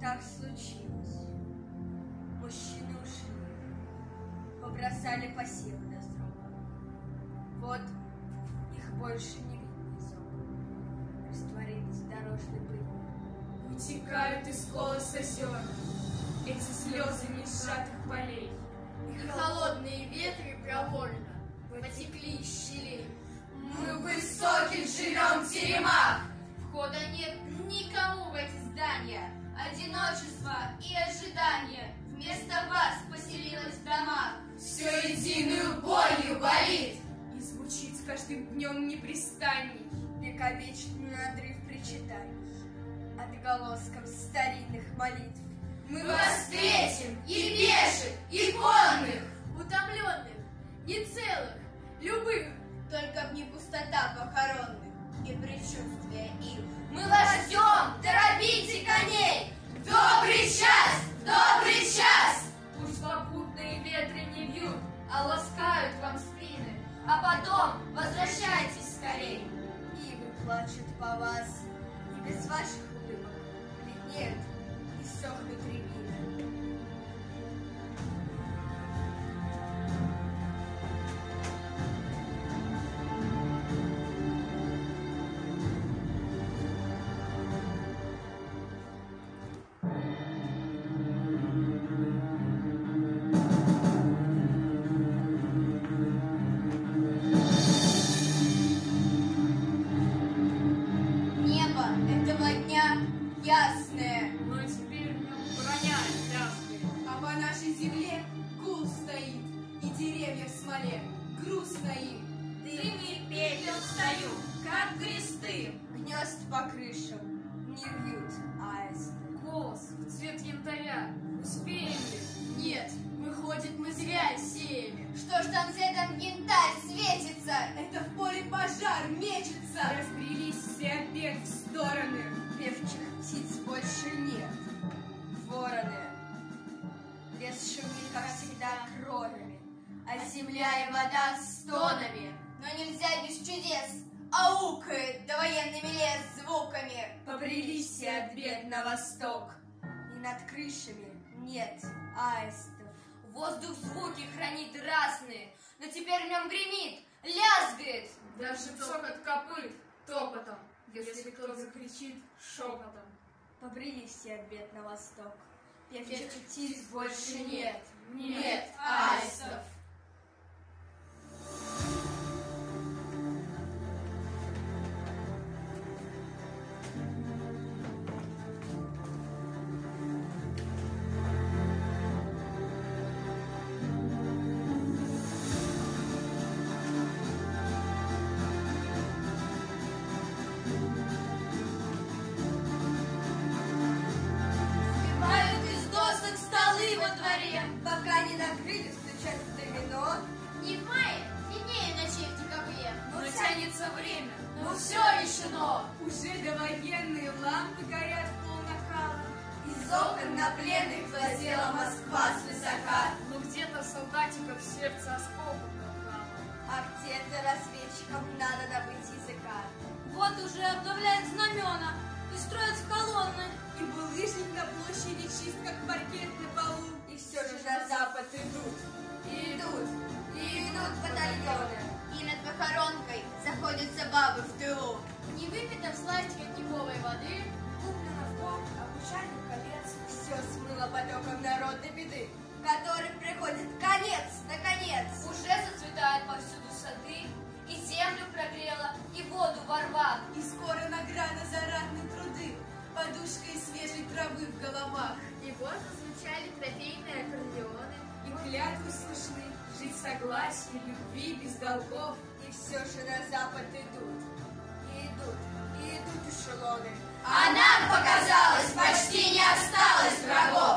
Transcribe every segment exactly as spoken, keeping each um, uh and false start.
Так случилось. Мужчины ушли, побросали посевы на строго. Вот их больше не видно из окон. Растворились в дорожной пыли. Утекают из колоса зерна эти слезы несжатых полей. И холодные ветры проворно потекли из щелей. Мы в высоких живем в теремах. Входа нет никому в эти здания. Одиночество и ожидание вместо вас поселилось в домах. Все единую болью болит и звучит с каждым днем непрестанней. Вековечный надрыв причитаний, отголоском старинных молитв. Мы вас встретим и пеших, и конных, Утомленных, не целых, любых, только в них пустота похоронных и предчувствие их. Мы вас ждем, торопите коней! В добрый час, в добрый час! Уж попутные ветры не бьют, а ласкают вам спины, а потом возвращайтесь скорей. Ивы плачут по вас, и без ваших улыбок бледнеют и сохнут рябины. Небо этого дня ясное, Но теперь в нем броня лязгает. А по нашей земле гул стоит, и деревья в смоле, грустно им. Дым и пепел встают, как кресты. Гнезд по крышам не вьют аисты. Голос в цвет янтаря. Успеем ли? нет, выходит, мы зря сеяли. Что ж там цветом янтарь светится? Это в поле пожар мечется. Разбрелись все опять в стороны. Певчих птиц больше нет. Вороны. Лес шумит, как всегда, кронами, а земля и вода стонами. Но нельзя без чудес, аукает довоенными лес звуками. Побрели все от бед на восток, и над крышами нет аистов. Воздух звуки хранит разные, но теперь в нем гремит, лязгает. Даже цокот копыт топотом, если кто закричит шепотом. Побрели все от бед на восток, певчих птиц больше нет. Нет аистов. Сбивают из досок столы во дворе. Пока не накрыли, стучат в домино. Не в мае, длиннее ночей в декабре. Но тянется время, Но все решено. Уже довоенные лампы горят в пол накала. Из окон на пленных глазела Москва свысока. но где-то солдатиков сердце осколком толкало. А где-то разведчикам надо добыть языка. Вот уже обновляют знамена и строят в колонны. И булыжник на площади чист, как паркет на полу. И все же на запад идут. И идут, и идут батальоны. И над похоронкой заходятся бабы в тылу. Не выпито в сласть родниковой воды. Куплено в дом, обучальный колец. Все смыло потоком народной беды, который приходит конец, наконец. Уже зацветают повсюду сады, и землю прогрела, и воду ворвав. И скоро награда за ратные труды, подушка из свежей травы в головах. И вот зазвучали трофейные аккордеоны. И клятвы слышны, жить в согласии, любви, без долгов. И все же на запад идут. И идут, и идут эшелоны. А нам показалось, почти не осталось врагов.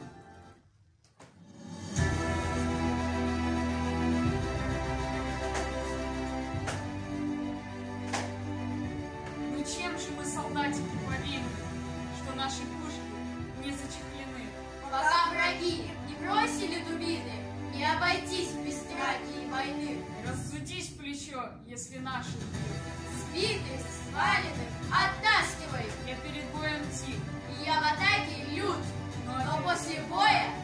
Ну чем же мы, солдатики, повинны, что наши пушки не зачехлены? Пока враги не бросили дубины, не обойтись без драки и войны. Раззудись плечо, если наши. Сбитых, сваленных, оттаскивай. Я перед боем тих, Я в атаке лют, но но опять после боя